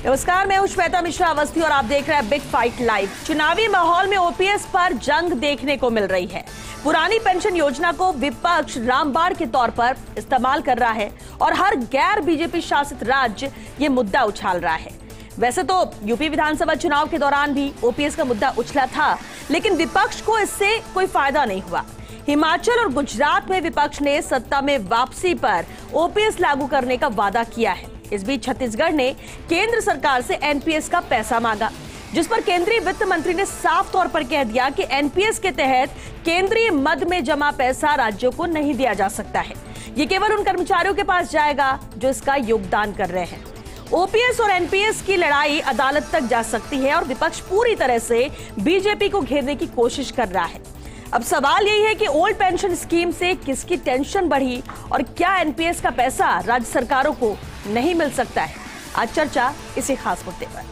नमस्कार, मैं हूं श्वेता मिश्रा अवस्थी और आप देख रहे हैं बिग फाइट लाइव। चुनावी माहौल में ओपीएस पर जंग देखने को मिल रही है। पुरानी पेंशन योजना को विपक्ष रामबाण के तौर पर इस्तेमाल कर रहा है और हर गैर बीजेपी शासित राज्य ये मुद्दा उछाल रहा है। वैसे तो यूपी विधानसभा चुनाव के दौरान भी ओपीएस का मुद्दा उछला था, लेकिन विपक्ष को इससे कोई फायदा नहीं हुआ। हिमाचल और गुजरात में विपक्ष ने सत्ता में वापसी पर ओपीएस लागू करने का वादा किया है। इस बीच छत्तीसगढ़ ने केंद्र सरकार से एनपीएस का पैसा मांगा, जिस पर केंद्रीय वित्त मंत्री ने साफ तौर पर कह दिया कि एनपीएस के तहत केंद्रीय मद में जमा पैसा राज्यों को नहीं दिया जा सकता है। ये केवल उन कर्मचारियों के पास जाएगा जो इसका योगदान कर रहे हैं। ओपीएस और एनपीएस की लड़ाई अदालत तक जा सकती है और विपक्ष पूरी तरह से बीजेपी को घेरने की कोशिश कर रहा है। अब सवाल यही है कि ओल्ड पेंशन स्कीम से किसकी टेंशन बढ़ी और क्या एनपीएस का पैसा राज्य सरकारों को नहीं मिल सकता है। आज चर्चा इसी खास मुद्दे पर।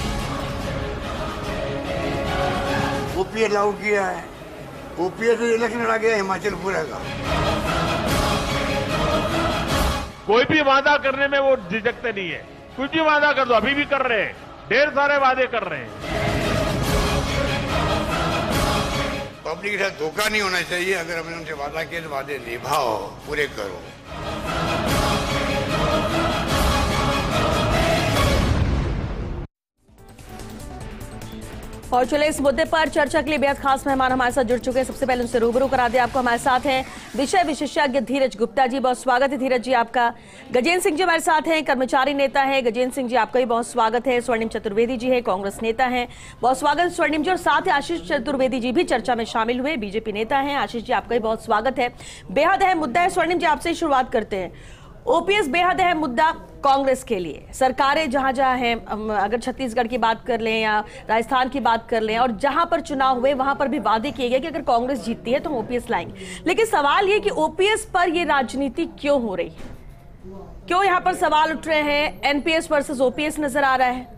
ओपीएस लागू किया है, ओपीएस इलेक्शन लड़ा गया हिमाचल पूरा का। कोई भी वादा करने में वो झिझकते नहीं है। कुछ भी वादा कर दो, अभी भी कर रहे हैं, ढेर सारे वादे कर रहे हैं। पब्लिक के साथ धोखा नहीं होना चाहिए। अगर हमने उनसे वादा किए तो वादे निभाओ, पूरे करो। और चले इस मुद्दे पर चर्चा के लिए बेहद खास मेहमान हमारे साथ जुड़ चुके हैं। सबसे पहले उनसे रूबरू करा दे आपको। हमारे साथ हैं विषय विशेषज्ञ धीरज गुप्ता जी, बहुत स्वागत है धीरज जी आपका। गजेंद्र सिंह जी हमारे साथ हैं, कर्मचारी नेता हैं। गजेंद्र सिंह जी आपका भी बहुत स्वागत है। स्वर्णिम चतुर्वेदी जी है, कांग्रेस नेता हैं, बहुत स्वागत है स्वर्णिम जी। और साथ ही आशीष चतुर्वेदी जी भी चर्चा में शामिल हुए, बीजेपी नेता हैं। आशीष जी आपका भी बहुत स्वागत है। बेहद अहम मुद्दा है। स्वर्णिम जी आपसे ही शुरुआत करते हैं। ओपीएस बेहद अहम मुद्दा कांग्रेस के लिए। सरकारें जहां जहां हैं, अगर छत्तीसगढ़ की बात कर लें या राजस्थान की बात कर लें, और जहां पर चुनाव हुए वहां पर भी वादे किए गए कि अगर कांग्रेस जीतती है तो हम ओपीएस लाएंगे। लेकिन सवाल ये कि ओपीएस पर ये राजनीति क्यों हो रही है, क्यों यहां पर सवाल उठ रहे हैं? एनपीएस वर्सेस ओपीएस नजर आ रहा है।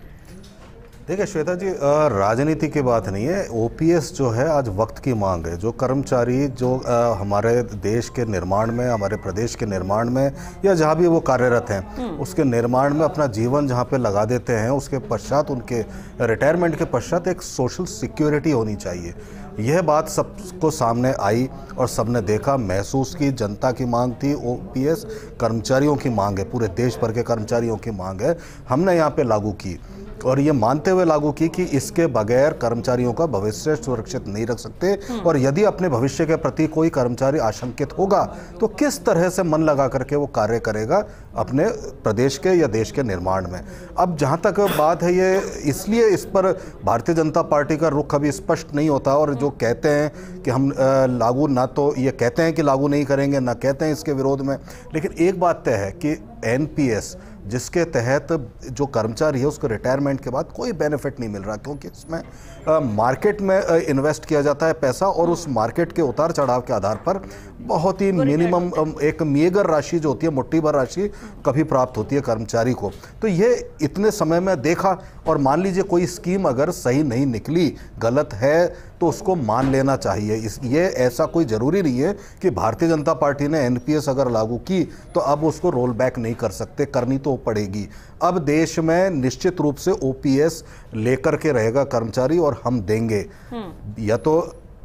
देखिए श्वेता जी, राजनीति की बात नहीं है। ओपीएस जो है आज वक्त की मांग है। जो कर्मचारी जो हमारे देश के निर्माण में, हमारे प्रदेश के निर्माण में या जहाँ भी वो कार्यरत हैं, उसके निर्माण में अपना जीवन जहाँ पे लगा देते हैं, उसके पश्चात उनके रिटायरमेंट के पश्चात एक सोशल सिक्योरिटी होनी चाहिए। यह बात सबको सामने आई और सबने देखा, महसूस की। जनता की मांग थी, ओपीएस कर्मचारियों की मांग है, पूरे देश भर के कर्मचारियों की मांग है। हमने यहाँ पे लागू की और ये मानते हुए लागू की कि इसके बगैर कर्मचारियों का भविष्य सुरक्षित नहीं रख सकते। और यदि अपने भविष्य के प्रति कोई कर्मचारी आशंकित होगा तो किस तरह से मन लगा करके वो कार्य करेगा अपने प्रदेश के या देश के निर्माण में। अब जहाँ तक बात है, ये इसलिए इस पर भारतीय जनता पार्टी का रुख अभी स्पष्ट नहीं होता। और जो कहते हैं कि हम लागू, ना तो ये कहते हैं कि लागू नहीं करेंगे, ना कहते हैं इसके विरोध में। लेकिन एक बात तय है कि एनपीएस जिसके तहत जो कर्मचारी है उसको रिटायरमेंट के बाद कोई बेनिफिट नहीं मिल रहा, क्योंकि इसमें मार्केट में इन्वेस्ट किया जाता है पैसा और उस मार्केट के उतार चढ़ाव के आधार पर बहुत ही मिनिमम एक मेगर राशि जो होती है, मुट्ठी भर राशि कभी प्राप्त होती है कर्मचारी को। तो ये इतने समय में देखा, और मान लीजिए कोई स्कीम अगर सही नहीं निकली, गलत है, तो उसको मान लेना चाहिए। ये ऐसा कोई ज़रूरी नहीं है कि भारतीय जनता पार्टी ने एनपीएस अगर लागू की तो अब उसको रोल बैक नहीं कर सकते, करनी तो पड़ेगी। अब देश में निश्चित रूप से ओपीएस लेकर के रहेगा कर्मचारी, और हम देंगे। या तो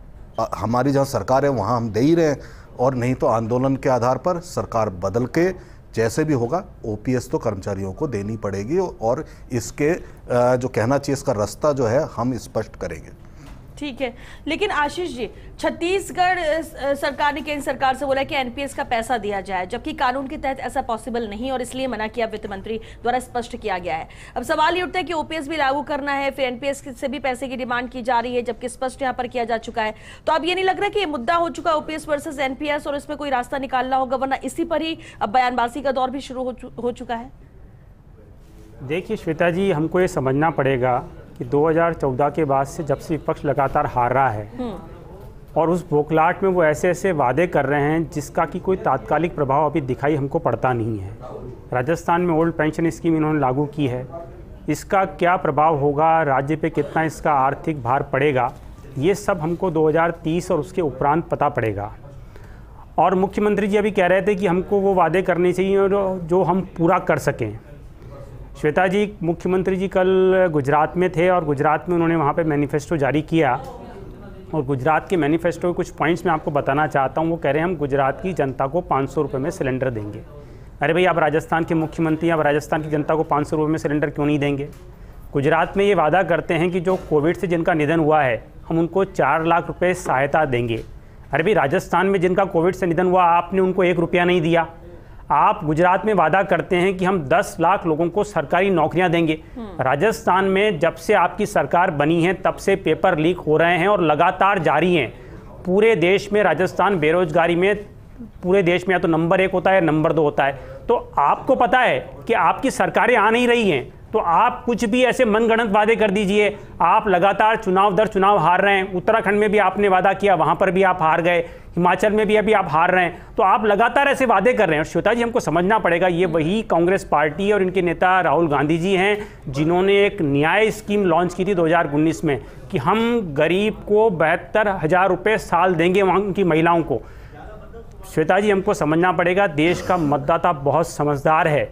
हमारी जहां सरकार है वहां हम दे ही रहे हैं, और नहीं तो आंदोलन के आधार पर सरकार बदल के जैसे भी होगा ओपीएस तो कर्मचारियों को देनी पड़ेगी। और इसके जो कहना चाहिए इसका रास्ता जो है हम स्पष्ट करेंगे। ठीक है, लेकिन आशीष जी, छत्तीसगढ़ सरकार ने केंद्र सरकार से बोला कि एनपीएस का पैसा दिया जाए, जबकि कानून के तहत ऐसा पॉसिबल नहीं और इसलिए मना किया, वित्त मंत्री द्वारा स्पष्ट किया गया है। अब सवाल ये उठता है कि ओपीएस भी लागू करना है, फिर एनपीएस से भी पैसे की डिमांड की जा रही है, जबकि स्पष्ट यहाँ पर किया जा चुका है। तो अब ये नहीं लग रहा कि ये मुद्दा हो चुका है ओपीएस वर्सेस एनपीएस और इसमें कोई रास्ता निकालना होगा, वरना इसी पर ही अब बयानबाजी का दौर भी शुरू हो चुका है। देखिए श्वेता जी, हमको ये समझना पड़ेगा कि 2014 के बाद से जब से विपक्ष लगातार हार रहा है और उस बौखलाहट में वो ऐसे ऐसे वादे कर रहे हैं जिसका कि कोई तात्कालिक प्रभाव अभी दिखाई हमको पड़ता नहीं है। राजस्थान में ओल्ड पेंशन स्कीम इन्होंने लागू की है, इसका क्या प्रभाव होगा, राज्य पे कितना इसका आर्थिक भार पड़ेगा, ये सब हमको 2030 और उसके उपरांत पता पड़ेगा। और मुख्यमंत्री जी अभी कह रहे थे कि हमको वो वादे करने चाहिए जो हम पूरा कर सकें। श्वेता जी, मुख्यमंत्री जी कल गुजरात में थे और गुजरात में उन्होंने वहाँ पे मैनिफेस्टो जारी किया और गुजरात के मैनिफेस्टो के कुछ पॉइंट्स मैं आपको बताना चाहता हूँ। वो कह रहे हैं हम गुजरात की जनता को 500 रुपये में सिलेंडर देंगे। अरे भाई, आप राजस्थान के मुख्यमंत्री, आप राजस्थान की जनता को 500 रुपये में सिलेंडर क्यों नहीं देंगे? गुजरात में ये वादा करते हैं कि जो कोविड से जिनका निधन हुआ है हम उनको 4 लाख रुपये सहायता देंगे। अरे भाई, राजस्थान में जिनका कोविड से निधन हुआ आपने उनको 1 रुपया नहीं दिया। आप गुजरात में वादा करते हैं कि हम 10 लाख लोगों को सरकारी नौकरियां देंगे। राजस्थान में जब से आपकी सरकार बनी है तब से पेपर लीक हो रहे हैं और लगातार जारी हैं। पूरे देश में राजस्थान बेरोजगारी में पूरे देश में या तो नंबर 1 होता है या नंबर 2 होता है। तो आपको पता है कि आपकी सरकारें आ नहीं रही हैं, तो आप कुछ भी ऐसे मनगढ़ंत वादे कर दीजिए। आप लगातार चुनाव दर चुनाव हार रहे हैं। उत्तराखंड में भी आपने वादा किया, वहां पर भी आप हार गए। हिमाचल में भी अभी आप हार रहे हैं। तो आप लगातार ऐसे वादे कर रहे हैं। और श्वेता जी, हमको समझना पड़ेगा, ये वही कांग्रेस पार्टी और इनके नेता राहुल गांधी जी हैं जिन्होंने एक न्याय स्कीम लॉन्च की थी 2019 में कि हम गरीब को 72,000 रुपये साल देंगे वहाँ उनकी महिलाओं को। श्वेता जी, हमको समझना पड़ेगा, देश का मतदाता बहुत समझदार है।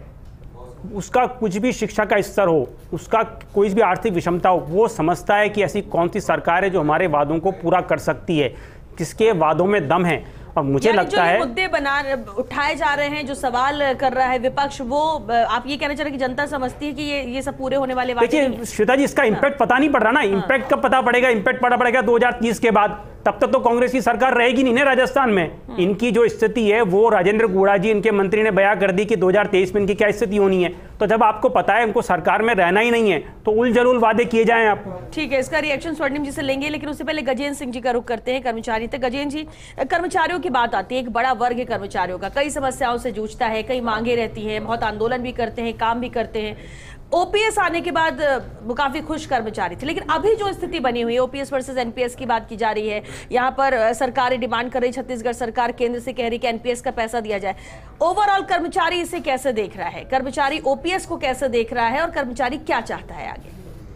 उसका कुछ भी शिक्षा का स्तर हो, उसका कोई भी आर्थिक विषमता हो, वो समझता है कि ऐसी कौन सी सरकार है जो हमारे वादों को पूरा कर सकती है, किसके वादों में दम है। और मुझे लगता है मुद्दे उठाए जा रहे हैं, जो सवाल कर रहा है विपक्ष, वो आप ये कहना चाह रहे हैं कि जनता समझती है कि ये सब पूरे होने वाले वादे नहीं हैं। देखिए श्वेता जी, इसका इम्पैक्ट पता नहीं पड़ रहा ना। इम्पैक्ट कब पता पड़ेगा? इम्पैक्ट पता पड़ेगा 2030 के बाद। तब तक तो कांग्रेस की सरकार रहेगी नहीं ना राजस्थान में। इनकी जो स्थिति है वो राजेंद्र गुड़ा जी, इनके मंत्री ने बयां कर दी कि 2023 में इनकी क्या स्थिति होनी है। तो जब आपको पता है उनको सरकार में रहना ही नहीं है तो उल वादे किए जाएं आप। ठीक है, इसका रिएक्शन स्वर्णिम जी से लेंगे, लेकिन उससे पहले गजेंद्र सिंह जी का रुख करते हैं कर्मचारी तक। गजेंद्र जी, कर्मचारियों की बात आती है, एक बड़ा वर्ग है कर्मचारियों का, कई समस्याओं से जूझता है, कई मांगे रहती हैं, बहुत आंदोलन भी करते हैं, काम भी करते हैं। ओपीएस आने के बाद वो काफी खुश कर्मचारी थे, लेकिन अभी जो स्थिति बनी हुई है, ओपीएस वर्सेस एनपीएस की बात की जा रही है। यहाँ पर सरकारें डिमांड कर रही, छत्तीसगढ़ सरकार केंद्र से कह रही कि एनपीएस का पैसा दिया जाए। ओवरऑल कर्मचारी इसे कैसे देख रहा है? कर्मचारी ओपीएस को कैसे देख रहा है और कर्मचारी क्या चाहता है आगे?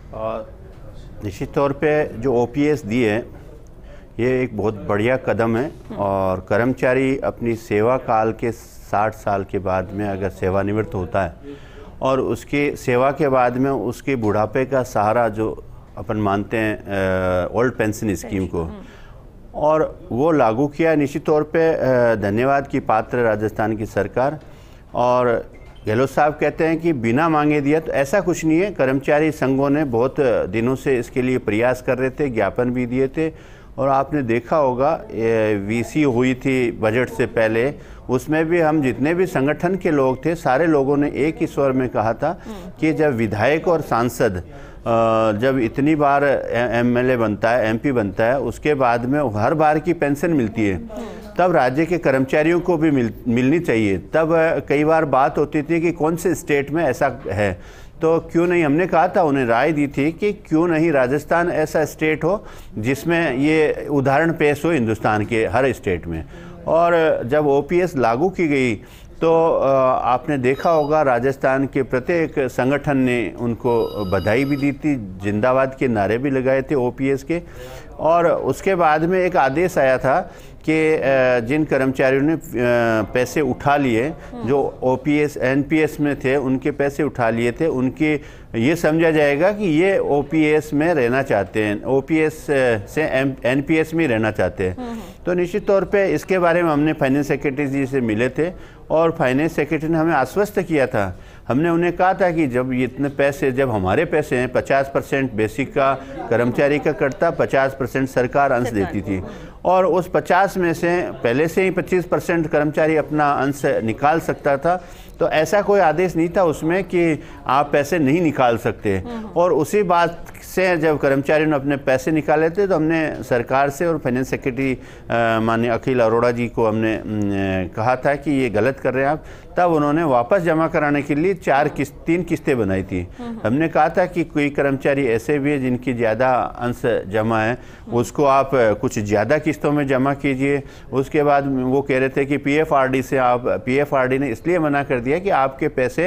निश्चित तौर पे जो ओपीएस दिए ये एक बहुत बढ़िया कदम है। और कर्मचारी अपनी सेवा काल के 60 साल के बाद में अगर सेवानिवृत्त होता है और उसकी सेवा के बाद में उसके बुढ़ापे का सहारा जो अपन मानते हैं ओल्ड पेंशन स्कीम को, और वो लागू किया, निश्चित तौर पे धन्यवाद की पात्र राजस्थान की सरकार। और गहलोत साहब कहते हैं कि बिना मांगे दिया, तो ऐसा कुछ नहीं है। कर्मचारी संघों ने बहुत दिनों से इसके लिए प्रयास कर रहे थे, ज्ञापन भी दिए थे। और आपने देखा होगा वीसी हुई थी बजट से पहले, उसमें भी हम जितने भी संगठन के लोग थे सारे लोगों ने एक ही स्वर में कहा था कि जब विधायक और सांसद जब इतनी बार एमएलए बनता है, एमपी बनता है, उसके बाद में हर बार की पेंशन मिलती है, तब राज्य के कर्मचारियों को भी मिलनी चाहिए। तब कई बार बात होती थी कि कौन से स्टेट में ऐसा है, तो क्यों नहीं, हमने कहा था, उन्हें राय दी थी कि क्यों नहीं राजस्थान ऐसा स्टेट हो जिसमें ये उदाहरण पेश हो हिंदुस्तान के हर स्टेट में। और जब ओपीएस लागू की गई तो आपने देखा होगा राजस्थान के प्रत्येक संगठन ने उनको बधाई भी दी थी, जिंदाबाद के नारे भी लगाए थे ओपीएस के। और उसके बाद में एक आदेश आया था कि जिन कर्मचारियों ने पैसे उठा लिए, जो ओपीएस एनपीएस में थे, उनके पैसे उठा लिए थे, उनके ये समझा जाएगा कि ये ओपीएस में रहना चाहते हैं, ओपीएस से एनपीएस में रहना चाहते हैं। तो निश्चित तौर पे इसके बारे में हमने फाइनेंस सेक्रेटरी जी से मिले थे और फाइनेंस सेक्रेटरी ने हमें आश्वस्त किया था। हमने उन्हें कहा था कि जब इतने पैसे, जब हमारे पैसे हैं 50% बेसिक का कर्मचारी का कटता, 50% सरकार अंश देती थी, और उस 50 में से पहले से ही 25% कर्मचारी अपना अंश निकाल सकता था। तो ऐसा कोई आदेश नहीं था उसमें कि आप पैसे नहीं निकाल सकते। और उसी बात से जब कर्मचारियों ने अपने पैसे निकाले थे तो हमने सरकार से और फाइनेंस सेक्रेटरी माननीय अखिल अरोड़ा जी को हमने कहा था कि ये गलत कर रहे हैं आप। तब उन्होंने वापस जमा कराने के लिए 3 किस्तें बनाई थी। हमने कहा था कि कोई कर्मचारी ऐसे भी है जिनकी ज़्यादा अंश जमा है, उसको आप कुछ ज़्यादा किस्तों में जमा कीजिए। उसके बाद वो कह रहे थे कि पीएफआरडी से आप, पीएफआरडी ने इसलिए मना कर दिया कि आपके पैसे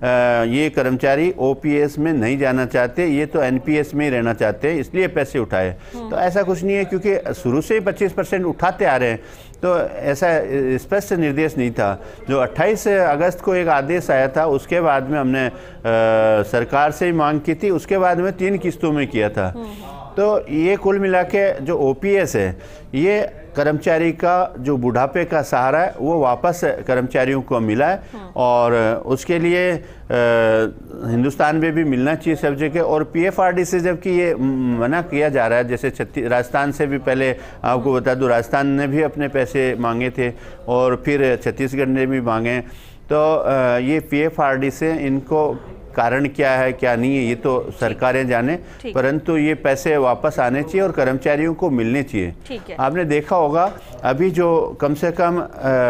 ये कर्मचारी ओपीएस में नहीं जाना चाहते, ये तो एनपीएस में ही रहना चाहते हैं, इसलिए पैसे उठाए। तो ऐसा कुछ नहीं है, क्योंकि शुरू से ही 25% उठाते आ रहे हैं। तो ऐसा स्पष्ट निर्देश नहीं था। जो 28 अगस्त को एक आदेश आया था, उसके बाद में हमने सरकार से ही मांग की थी, उसके बाद में 3 किस्तों में किया था। तो ये कुल मिला के जो OPS है, ये कर्मचारी का जो बुढ़ापे का सहारा है वो वापस कर्मचारियों को मिला है, और उसके लिए हिंदुस्तान में भी मिलना चाहिए सब जगह। और PFRD से जबकि ये मना किया जा रहा है, जैसे राजस्थान से भी, पहले आपको बता दूं, राजस्थान ने भी अपने पैसे मांगे थे और फिर छत्तीसगढ़ ने भी मांगे। तो ये PFRD से इनको कारण क्या है क्या नहीं है ये तो सरकारें जाने, परंतु ये पैसे वापस आने चाहिए और कर्मचारियों को मिलने चाहिए। आपने देखा होगा अभी जो कम से कम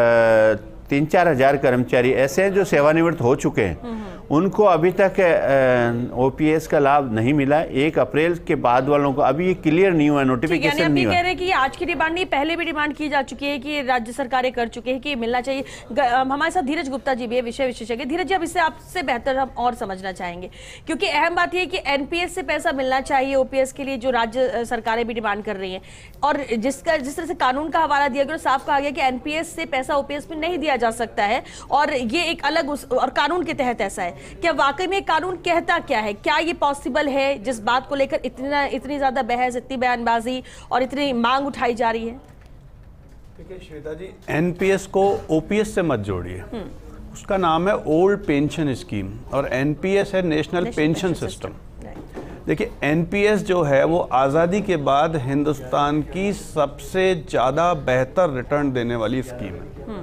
3-4 हज़ार कर्मचारी ऐसे हैं जो सेवानिवृत्त हो चुके हैं, उनको अभी तक OPS का लाभ नहीं मिला। 1 अप्रैल के बाद वालों को अभी ये क्लियर नहीं हुआ, नोटिफिकेशन नहीं हुआ। कह रहे हैं कि आज की डिमांड नहीं, पहले भी डिमांड की जा चुकी है कि राज्य सरकारें कर चुके हैं कि मिलना चाहिए। हमारे साथ धीरज गुप्ता जी भी है, विषय विशेषज्ञ। धीरज जी, अब इससे आपसे बेहतर हम और समझना चाहेंगे, क्योंकि अहम बात यह कि NPS से पैसा मिलना चाहिए OPS के लिए, जो राज्य सरकारें भी डिमांड कर रही हैं। और जिस तरह से कानून का हवाला दिया गया, साफ कहा गया कि NPS से पैसा OPS में नहीं दिया जा सकता है, और ये एक अलग और कानून के तहत ऐसा है। क्या वाकई में कानून कहता क्या है? क्या ये पॉसिबल है जिस बात को लेकर इतनी ज्यादा बहस, इतनी बयानबाजी और इतनी मांग उठाई जा रही है? देखिए श्वेता जी, NPS को OPS से मत जोड़िए। उसका नाम है ओल्ड पेंशन स्कीम और NPS है नेशनल पेंशन सिस्टम। देखिए NPS जो है वो आज़ादी के बाद हिंदुस्तान की सबसे ज़्यादा बेहतर रिटर्न देने वाली स्कीम है।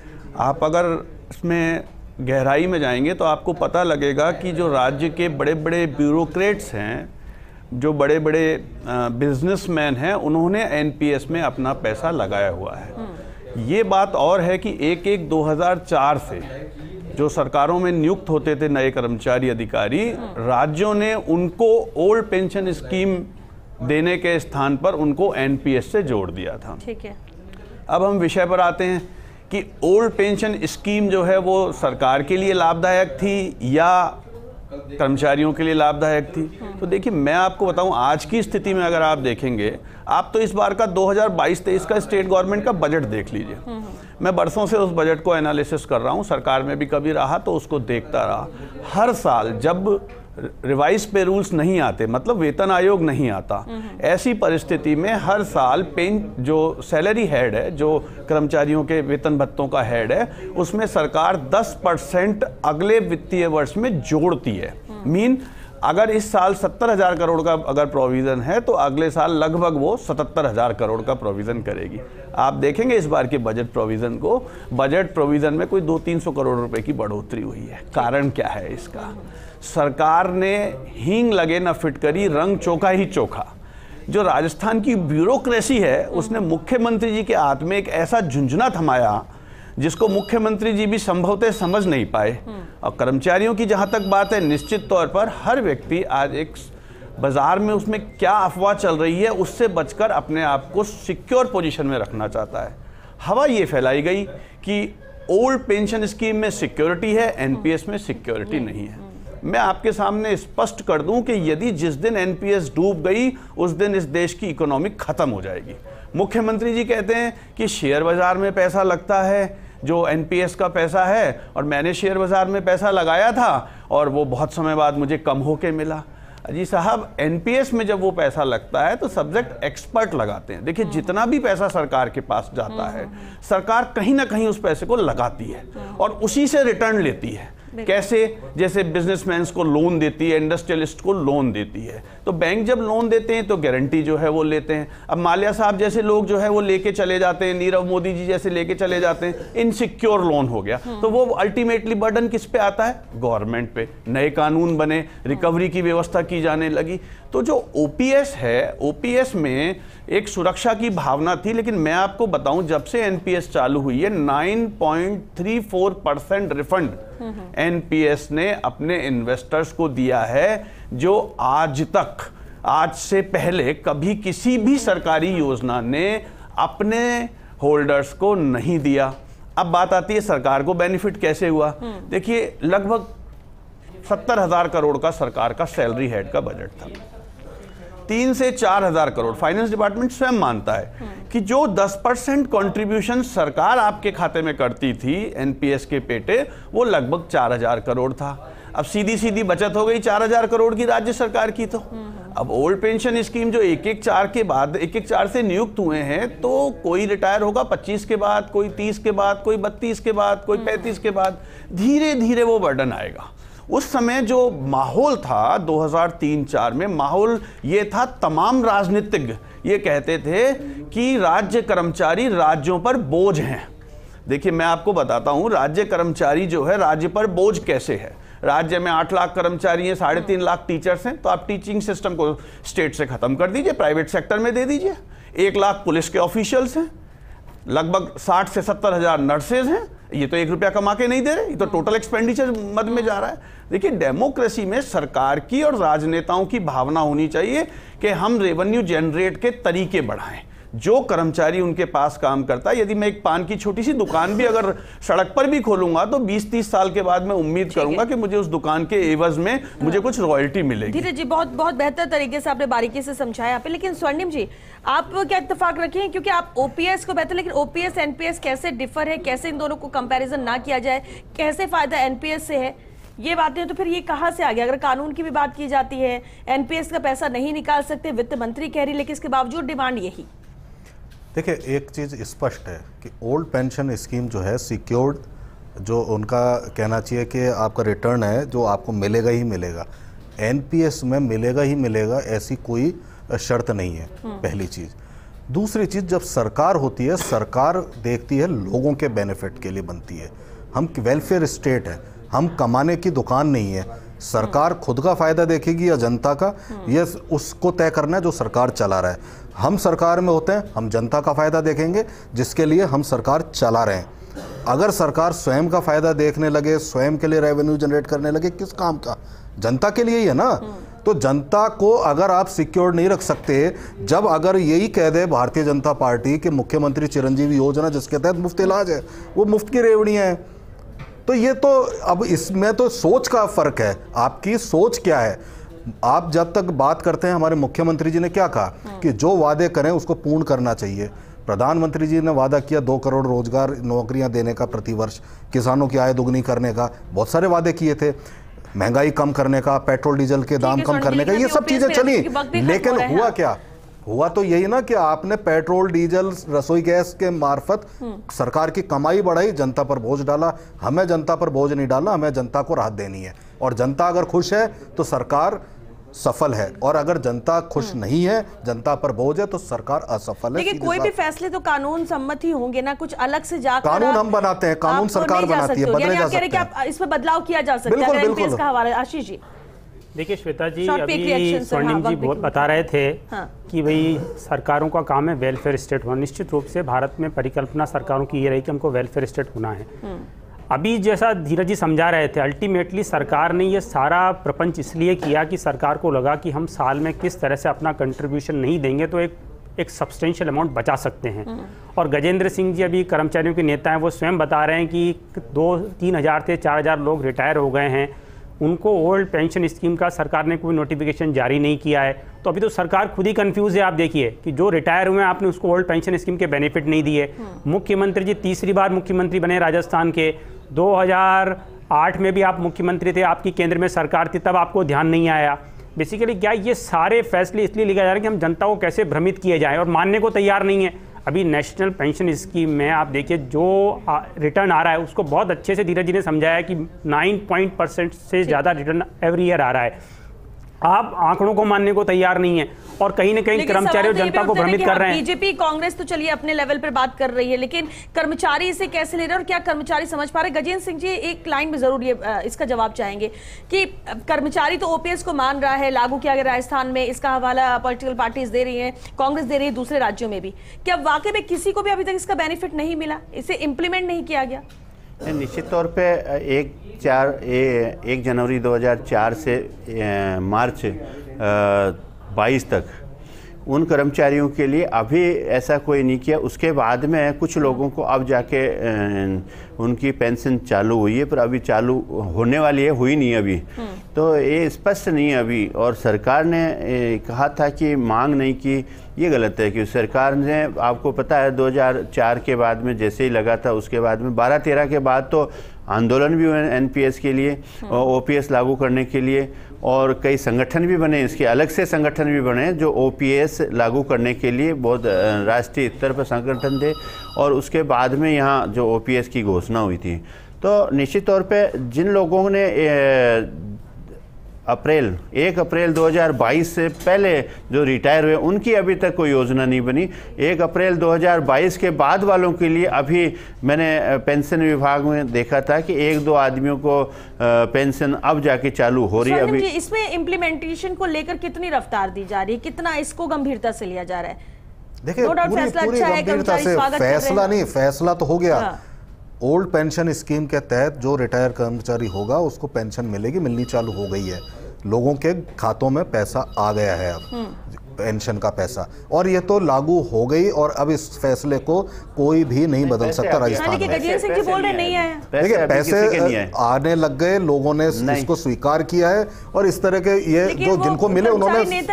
आप अगर इसमें गहराई में जाएंगे तो आपको पता लगेगा कि जो राज्य के बड़े बड़े ब्यूरोक्रेट्स हैं, जो बड़े बड़े बिजनेसमैन हैं, उन्होंने NPS में अपना पैसा लगाया हुआ है। ये बात और है कि 1/1/2004 से जो सरकारों में नियुक्त होते थे नए कर्मचारी अधिकारी, राज्यों ने उनको ओल्ड पेंशन स्कीम देने के स्थान पर उनको NPS से जोड़ दिया था। ठीक है। अब हम विषय पर आते हैं कि ओल्ड पेंशन स्कीम जो है वो सरकार के लिए लाभदायक थी या कर्मचारियों के लिए लाभदायक थी। तो देखिए मैं आपको बताऊं, आज की स्थिति में अगर आप देखेंगे, आप तो इस बार का 2022-23 का स्टेट गवर्नमेंट का बजट देख लीजिए। मैं बरसों से उस बजट को एनालिसिस कर रहा हूं, सरकार में भी कभी रहा तो उसको देखता रहा। हर साल जब रिवाइज पे रूल्स नहीं आते, मतलब वेतन आयोग नहीं आता, ऐसी परिस्थिति में हर साल जो सैलरी हेड है, जो कर्मचारियों के वेतन भत्तों का हेड है, उसमें सरकार 10% अगले वित्तीय वर्ष में जोड़ती है। मीन अगर इस साल 70,000 करोड़ का अगर प्रोविजन है तो अगले साल लगभग वो 77,000 करोड़ का प्रोविजन करेगी। आप देखेंगे इस बार के बजट प्रोविजन को, बजट प्रोविजन में कोई 200-300 करोड़ रुपए की बढ़ोतरी हुई है। कारण क्या है इसका? सरकार ने हींग लगे न फिटकरी, रंग चोखा ही चोखा। जो राजस्थान की ब्यूरोक्रेसी है उसने मुख्यमंत्री जी के हाथ में एक ऐसा झुंझुना थमाया जिसको मुख्यमंत्री जी भी संभवतः समझ नहीं पाए। और कर्मचारियों की जहां तक बात है, निश्चित तौर पर हर व्यक्ति आज एक बाजार में उसमें क्या अफवाह चल रही है उससे बचकर अपने आप को सिक्योर पोजीशन में रखना चाहता है। हवा ये फैलाई गई कि ओल्ड पेंशन स्कीम में सिक्योरिटी है, NPS में सिक्योरिटी नहीं है। मैं आपके सामने स्पष्ट कर दूं कि यदि जिस दिन NPS डूब गई उस दिन इस देश की इकोनॉमी खत्म हो जाएगी। मुख्यमंत्री जी कहते हैं कि शेयर बाजार में पैसा लगता है, जो NPS का पैसा है, और मैंने शेयर बाजार में पैसा लगाया था और वो बहुत समय बाद मुझे कम होके मिला। जी साहब, NPS में जब वो पैसा लगता है तो सब्जेक्ट एक्सपर्ट लगाते हैं। देखिए जितना भी पैसा सरकार के पास जाता है, सरकार कहीं ना कहीं उस पैसे को लगाती है और उसी से रिटर्न लेती है। कैसे? जैसे बिजनेसमैन को लोन देती है, इंडस्ट्रियलिस्ट को लोन देती है। तो बैंक जब लोन देते हैं तो गारंटी जो है वो लेते हैं। अब माल्या साहब जैसे लोग जो है वो लेके चले जाते हैं, नीरव मोदी जी जैसे लेके चले जाते हैं, इनसिक्योर लोन हो गया। तो वो अल्टीमेटली बर्डन किस पे आता है? गवर्नमेंट पे। नए कानून बने, रिकवरी की व्यवस्था की जाने लगी। तो जो OPS है, OPS में एक सुरक्षा की भावना थी, लेकिन मैं आपको बताऊं जब से NPS चालू हुई है 9.34% रिफंड NPS ने अपने इन्वेस्टर्स को दिया है, जो आज तक, आज से पहले कभी किसी भी सरकारी योजना ने अपने होल्डर्स को नहीं दिया। अब बात आती है सरकार को बेनिफिट कैसे हुआ। देखिए लगभग 70,000 करोड़ का सरकार का सैलरी हेड का बजट था। 3 से 4 हजार करोड़, फाइनेंस डिपार्टमेंट स्वयं मानता है कि जो 10% कंट्रीब्यूशन सरकार आपके खाते में करती थी एनपीएस के पेटे, वो लगभग 4 हजार करोड़ था। अब सीधी सीधी बचत हो गई 4 हजार करोड़ की राज्य सरकार की। तो अब ओल्ड पेंशन स्कीम जो 1-1-4 के बाद 1-1-4 से नियुक्त हुए हैं, तो कोई रिटायर होगा 25 के बाद, कोई 30 के बाद, कोई 32 के बाद, कोई 35 के बाद, धीरे धीरे वो बर्डन आएगा। उस समय जो माहौल था 2003-4 में, माहौल ये था, तमाम राजनीतिज्ञ ये कहते थे कि राज्य कर्मचारी राज्यों पर बोझ हैं। देखिए मैं आपको बताता हूं, राज्य कर्मचारी जो है राज्य पर बोझ कैसे है। राज्य में 8 लाख कर्मचारी हैं, 3.5 लाख टीचर्स हैं, तो आप टीचिंग सिस्टम को स्टेट से खत्म कर दीजिए, प्राइवेट सेक्टर में दे दीजिए। 1 लाख पुलिस के ऑफिशियल्स हैं, लगभग 60 से 70 हजार नर्सेज हैं। ये तो 1 रुपया कमा के नहीं दे रहे, ये तो टोटल एक्सपेंडिचर मद में जा रहा है। देखिए डेमोक्रेसी में सरकार की और राजनेताओं की भावना होनी चाहिए कि हम रेवेन्यू जनरेट के तरीके बढ़ाएं। जो कर्मचारी उनके पास काम करता है, यदि मैं एक पान की छोटी सी दुकान भी अगर सड़क पर भी खोलूंगा, तो 20-30 साल के बाद मैं उम्मीद करूंगा कि मुझे उस दुकान के एवज में मुझे कुछ रॉयल्टी मिलेगी। धीरज जी, बहुत बहुत बेहतर तरीके से आपने बारीकी से समझाया यहाँ पे। लेकिन स्वर्णिम जी, आप क्या इत्तेफाक रखें, क्योंकि आप ओपीएस को बेहतर, लेकिन ओपीएस एनपीएस कैसे डिफर है, कैसे इन दोनों को कंपैरिजन ना किया जाए, कैसे फायदा एनपीएस से है, ये बातें तो फिर ये कहां से आ गया? अगर कानून की भी बात की जाती है, एनपीएस का पैसा नहीं निकाल सकते, वित्त मंत्री कह रही, लेकिन इसके बावजूद डिमांड यही। देखिए एक चीज़ स्पष्ट है कि ओल्ड पेंशन स्कीम जो है सिक्योर्ड, जो उनका कहना चाहिए कि आपका रिटर्न है जो आपको मिलेगा ही मिलेगा। एनपीएस में मिलेगा ही मिलेगा ऐसी कोई शर्त नहीं है, पहली चीज़। दूसरी चीज़, जब सरकार होती है, सरकार देखती है लोगों के बेनिफिट के लिए बनती है। हम वेलफेयर स्टेट है, हम कमाने की दुकान नहीं है। सरकार खुद का फायदा देखेगी या जनता का, ये उसको तय करना है जो सरकार चला रहा है। हम सरकार में होते हैं, हम जनता का फायदा देखेंगे जिसके लिए हम सरकार चला रहे हैं। अगर सरकार स्वयं का फायदा देखने लगे, स्वयं के लिए रेवेन्यू जनरेट करने लगे, किस काम का? जनता के लिए ही है ना। तो जनता को अगर आप सिक्योर नहीं रख सकते, जब अगर यही कह दे भारतीय जनता पार्टी कि मुख्यमंत्री चिरंजीवी योजना जिसके तहत मुफ्त इलाज है, वो मुफ्त की रेवड़ियाँ हैं, तो ये तो अब इसमें तो सोच का फर्क है। आपकी सोच क्या है? आप जब तक बात करते हैं, हमारे मुख्यमंत्री जी ने क्या कहा कि जो वादे करें उसको पूर्ण करना चाहिए। प्रधानमंत्री जी ने वादा किया 2 करोड़ रोजगार नौकरियां देने का प्रतिवर्ष, किसानों की आय दुगनी करने का, बहुत सारे वादे किए थे, महंगाई कम करने का, पेट्रोल डीजल के दाम कम करने का, ये सब चीजें चली। लेकिन हुआ क्या? हुआ तो यही ना कि आपने पेट्रोल डीजल रसोई गैस के मार्फत सरकार की कमाई बढ़ाई, जनता पर बोझ डाला। हमें जनता पर बोझ नहीं डालना, हमें जनता को राहत देनी है। और जनता अगर खुश है तो सरकार सफल है, और अगर जनता खुश नहीं है, जनता पर बोझ है, तो सरकार असफल है। लेकिन कोई भी फैसले तो कानून सम्मत ही होंगे ना, कुछ अलग से जाकर कानून हम बनाते हैं, कानून सरकार बनाती है, बदले जा सकते हैं। इसमें बदलाव किया जा सकता है। एनपीएस का हवाला आशीष जी। देखिए श्वेता जी, अभी स्वर्णिम जी बहुत बता रहे थे कि भाई सरकारों का काम है वेलफेयर स्टेट होना। निश्चित रूप से भारत में परिकल्पना सरकारों की ये रही कि हमको वेलफेयर स्टेट होना है। अभी जैसा धीरज जी समझा रहे थे, अल्टीमेटली सरकार ने ये सारा प्रपंच इसलिए किया कि सरकार को लगा कि हम साल में किस तरह से अपना कंट्रीब्यूशन नहीं देंगे तो एक सब्सटेंशियल अमाउंट बचा सकते हैं। और गजेंद्र सिंह जी अभी कर्मचारियों के नेता हैं, वो स्वयं बता रहे हैं कि 2-3 हज़ार से 4 हज़ार लोग रिटायर हो गए हैं, उनको ओल्ड पेंशन स्कीम का सरकार ने कोई नोटिफिकेशन जारी नहीं किया है। तो अभी तो सरकार खुद ही कंफ्यूज है। आप देखिए कि जो रिटायर हुए हैं, आपने उसको ओल्ड पेंशन स्कीम के बेनिफिट नहीं दिए। मुख्यमंत्री जी तीसरी बार मुख्यमंत्री बने राजस्थान के, 2008 में भी आप मुख्यमंत्री थे, आपकी केंद्र में सरकार थी, तब आपको ध्यान नहीं आया। बेसिकली क्या ये सारे फैसले इसलिए लिए जा रहे हैं कि हम जनता को कैसे भ्रमित किए जाएं, और मानने को तैयार नहीं है। अभी नेशनल पेंशन स्कीम में आप देखिए जो रिटर्न आ रहा है उसको बहुत अच्छे से धीरज जी ने समझाया कि 9% से ज़्यादा रिटर्न एवरी ईयर आ रहा है। आप आंकड़ों को मानने को तैयार नहीं है, और कहीं ना कहीं कर्मचारी और जनता को भ्रमित कर रहे हैं। बीजेपी कांग्रेस तो चलिए अपने लेवल पर बात कर रही है, लेकिन कर्मचारी इसे कैसे ले रहे हैं और क्या कर्मचारी समझ पा रहे? गजेंद्र सिंह जी एक लाइन में जरूर ये इसका जवाब चाहेंगे कि कर्मचारी तो ओपीएस को मान रहा है, लागू किया गया राजस्थान में, इसका हवाला पॉलिटिकल पार्टीज दे रही है, कांग्रेस दे रही है दूसरे राज्यों में भी। क्या वाकई में किसी को भी अभी तक इसका बेनिफिट नहीं मिला, इसे इंप्लीमेंट नहीं किया गया? निश्चित तौर पे 1 जनवरी 2004 से मार्च 22 तक उन कर्मचारियों के लिए अभी ऐसा कोई नहीं किया। उसके बाद में कुछ लोगों को अब जाके उनकी पेंशन चालू हुई है, पर अभी चालू होने वाली है, हुई नहीं अभी। तो ये स्पष्ट नहीं है अभी। और सरकार ने कहा था कि मांग नहीं की, ये गलत है। कि सरकार ने, आपको पता है 2004 के बाद में जैसे ही लगा था, उसके बाद में 12-13 के बाद तो आंदोलन भी हुए एनपीएस के लिए और ओपीएस लागू करने के लिए, और कई संगठन भी बने, इसके अलग से संगठन भी बने जो ओपीएस लागू करने के लिए बहुत राष्ट्रीय स्तर पर संगठन थे। और उसके बाद में यहाँ जो ओपीएस की घोषणा हुई थी, तो निश्चित तौर पे जिन लोगों ने 1 अप्रैल 2022 से पहले जो रिटायर हुए, उनकी अभी तक कोई योजना नहीं बनी। 1 अप्रैल 2022 के बाद वालों के लिए अभी मैंने पेंशन विभाग में देखा था कि 1-2 आदमियों को पेंशन अब जाके चालू हो रही है। अभी इसमें इम्प्लीमेंटेशन को लेकर कितनी रफ्तार दी जा रही है, कितना इसको गंभीरता से लिया जा रहा है? देखिए पूरी गंभीरता से फैसला नहीं, फैसला तो हो गया। ओल्ड पेंशन स्कीम के तहत जो रिटायर कर्मचारी होगा उसको पेंशन मिलेगी, मिलनी चालू हो गई है। लोगों के खातों में पैसा आ गया है अब, पेंशन का पैसा, और ये तो लागू हो गई। और अब इस फैसले को कोई भी नहीं बदल सकता राजस्थान में। देखिए पैसे आने लग गए, लोगों ने इसको स्वीकार किया है, और इस तरह के ये जो जिनको मिले उन्होंने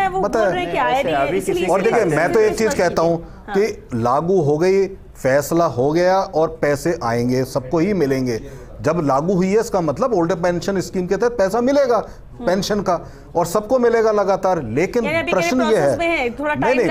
बताया। और देखिए मैं तो एक चीज कहता हूँ कि लागू हो गई, फैसला हो गया और पैसे आएंगे, सबको ही मिलेंगे। जब लागू हुई है इसका मतलब ओल्ड पेंशन स्कीम के तहत पैसा मिलेगा पेंशन का, और सबको मिलेगा लगातार। लेकिन प्रश्न ये है, नहीं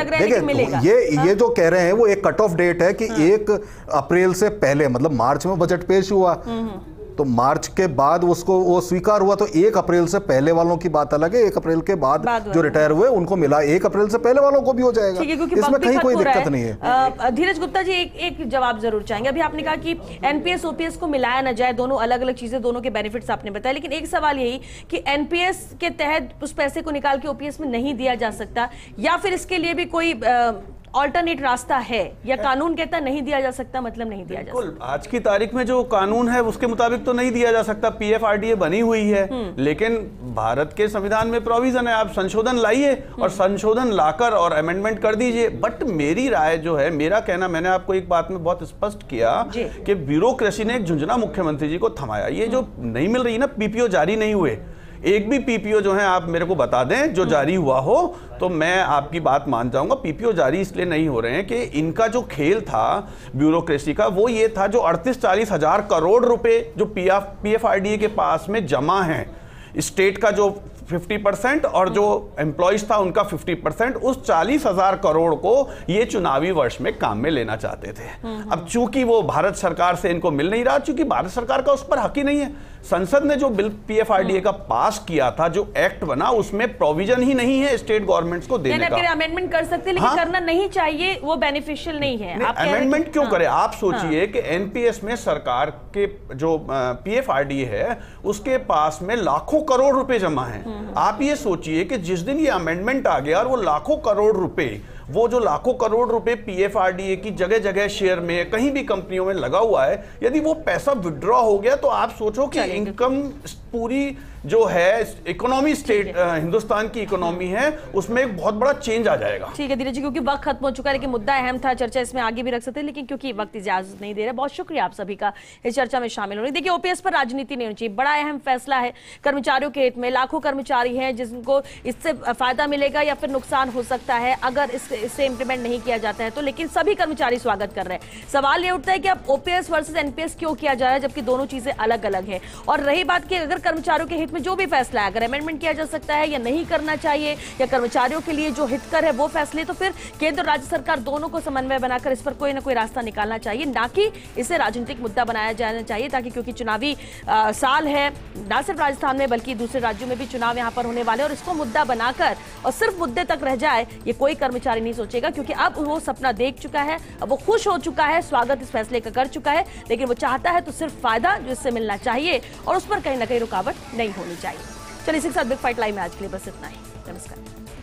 देखिए ये जो कह रहे हैं वो एक कट ऑफ डेट है कि 1 अप्रैल से पहले, मतलब मार्च में बजट पेश हुआ, तो मार्च के बाद उसको वो स्वीकार हुआ, तो 1 अप्रैल से पहले वालों की बात अलग है, 1 अप्रैल के बाद जो रिटायर हुए उनको मिला, 1 अप्रैल से पहले वालों को भी हो जाएगा। इसमें कहीं कोई दिक्कत नहीं है। धीरज गुप्ता जी एक जवाब जरूर चाहेंगे। अभी आपने कहा कि एनपीएस ओपीएस को मिलाया ना जाए, दोनों अलग अलग चीजें, दोनों के बेनिफिट्स आपने बताया, लेकिन एक सवाल यही कि एनपीएस के तहत उस पैसे को निकाल के ओपीएस में नहीं दिया जा सकता, या फिर इसके लिए भी कोई ऑल्टरनेट रास्ता है, या कानून कहता नहीं दिया जा सकता, मतलब नहीं दिया जा सकता? आज की तारीख में जो कानून है उसके मुताबिक तो नहीं दिया जा सकता। पीएफआरडीए बनी हुई है, लेकिन भारत के संविधान में प्रोविजन है, आप संशोधन लाइए और संशोधन लाकर और अमेंडमेंट कर दीजिए। बट मेरी राय जो है, मेरा कहना, मैंने आपको एक बात में बहुत स्पष्ट किया कि ब्यूरोक्रेसी ने एक झुंझुना मुख्यमंत्री जी को थमाया। ये जो नहीं मिल रही ना, पीपीओ जारी नहीं हुए, एक भी पीपीओ जो है आप मेरे को बता दें जो जारी हुआ हो, तो मैं आपकी बात मान जाऊंगा। पीपीओ जारी इसलिए नहीं हो रहे हैं कि इनका जो खेल था ब्यूरोक्रेसी का, वो ये था जो 38-40 हजार करोड़ रुपए जो पीएफआरडीए के पास में जमा है, स्टेट का जो 50% और जो एम्प्लॉइज था उनका 50%, उस 40,000 करोड़ को ये चुनावी वर्ष में काम में लेना चाहते थे। अब चूंकि वो भारत सरकार से इनको मिल नहीं रहा, चूंकि भारत सरकार का उस पर हक ही नहीं है। संसद ने जो बिल पीएफआरडीए का पास किया था, जो एक्ट बना, उसमें प्रोविजन ही नहीं है स्टेट गवर्नमेंट्स को देने का। अमेंडमेंट कर सकते, लेकिन करना नहीं चाहिए, वो बेनिफिशियल नहीं है। अमेंडमेंट क्यों करें? आप सोचिए कि एनपीएस में सरकार के जो पीएफआरडीए है उसके पास में लाखों करोड़ रुपए जमा है। आप ये सोचिए कि जिस दिन ये अमेंडमेंट आ गया और वो लाखों करोड़ रुपए, वो जो लाखों करोड़ रुपए पीएफआरडीए की जगह जगह शेयर में, कहीं भी कंपनियों में लगा हुआ है, यदि वो पैसा विड्रॉ हो गया तो आप सोचो कि इनकम पूरी जो है इकोनॉमी, स्टेट हिंदुस्तान की इकोनॉमी है, उसमें एक बहुत बड़ा चेंज आ जाएगा। ठीक है धीरज जी, क्योंकि वक्त खत्म हो चुका है, लेकिन मुद्दा अहम था, चर्चा इसमें आगे भी रख सकते हैं, लेकिन क्योंकि वक्त इजाजत नहीं दे रहा। बहुत शुक्रिया आप सभी का इस चर्चा में शामिल होने। देखिए ओपीएस पर राजनीति नहीं होनी चाहिए, बड़ा अहम फैसला है कर्मचारियों के हित में। लाखों कर्मचारी हैं जिनको इससे फायदा मिलेगा या फिर नुकसान हो सकता है अगर इससे इंप्लीमेंट नहीं किया जाता है तो, लेकिन सभी कर्मचारी स्वागत कर रहे हैं। सवाल ये उठता है कि अब ओपीएस वर्सेस एनपीएस क्यों किया जा रहा है, जबकि दोनों चीजें अलग अलग है। और रही बात कि अगर कर्मचारियों के हित में जो भी फैसला है, अगर अमेंडमेंट किया जा सकता है या नहीं करना चाहिए, या कर्मचारियों के लिए जो हितकर है वो फैसले, तो फिर केंद्र और राज्य सरकार दोनों को समन्वय बनाकर इस पर कोई ना कोई रास्ता निकालना चाहिए, ना कि इसे राजनीतिक मुद्दा बनाया जाना चाहिए। ताकि क्योंकि चुनावी साल है, ना सिर्फ राजस्थान में बल्कि दूसरे राज्यों में भी चुनाव यहां पर होने वाले, और इसको मुद्दा बनाकर और सिर्फ मुद्दे तक रह जाए, ये कोई कर्मचारी नहीं सोचेगा। क्योंकि अब वो सपना देख चुका है, अब वो खुश हो चुका है, स्वागत इस फैसले का कर चुका है, लेकिन वो चाहता है तो सिर्फ फायदा जो इससे मिलना चाहिए, और उस पर कहीं ना कहीं रुकावट नहीं होनी चाहिए। चलिए इसी के साथ बिग फाइट लाइव में आज के लिए बस इतना ही। नमस्कार।